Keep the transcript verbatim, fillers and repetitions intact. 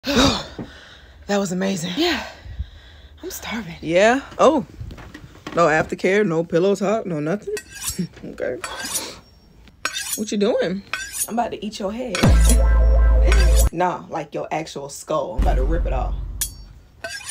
That was amazing. Yeah. I'm starving. Yeah? Oh. No aftercare, no pillow talk, no nothing? Okay. What you doing? I'm about to eat your head. Nah, like your actual skull. I'm about to rip it off.